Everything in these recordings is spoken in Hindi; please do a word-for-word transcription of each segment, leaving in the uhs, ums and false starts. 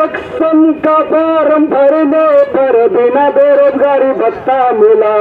सक्षम का फॉर्म भरने पर बिना बेरोजगारी भत्ता मिला।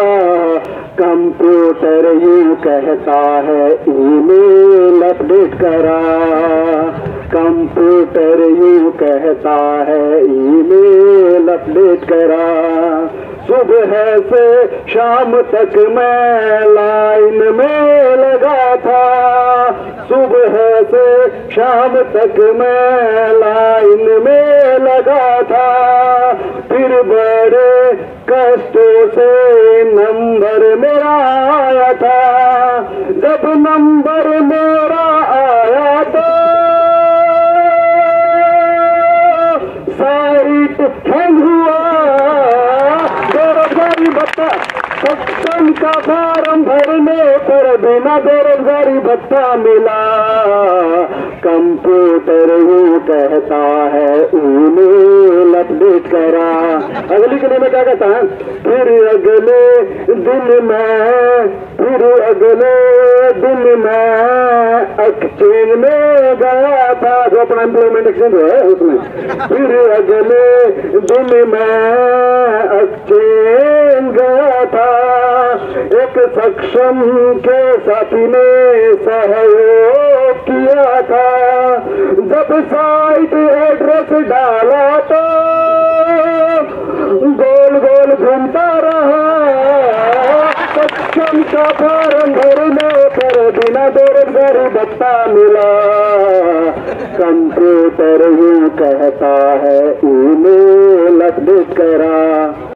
कंप्यूटर यूं कहता है ईमेल अपडेट करा। कंप्यूटर यूं कहता है ईमेल अपडेट करा। सुबह से शाम तक मैं लाइन में लगा था। सुबह से शाम तक मैं लाइन में लगा था। फिर बड़े कष्टों से नंबर मेरा आया था। जब नंबर मेरा आया तो साइट हैंग हुआ। बेरोजगारी भत्ता सक्षम का फॉर्म भरने पर बिना बेरोजगारी भत्ता मिला। कंप्यूटर यूं कहता है ईमेल अपडेट करा। अगली कड़ी में क्या कहता है? फिर अगले दिन मैं फिर अगले दिन मैं एक्सचेंज में गया था। जो अपना एम्प्लॉयमेंट एक्सचेंज है उसमें। फिर अगले दिन मैं एक्सचेंज गया था। एक सक्षम के साथी ने सहयोग किया था। जब साइट एड्रेस डाला तो गोल गोल घूमता रहा। सक्षम का फॉर्म भरने पर बिना बेरोजगारी भत्ता मिला। कंप्यूटर यूं कहता है ईमेल अपडेट करा।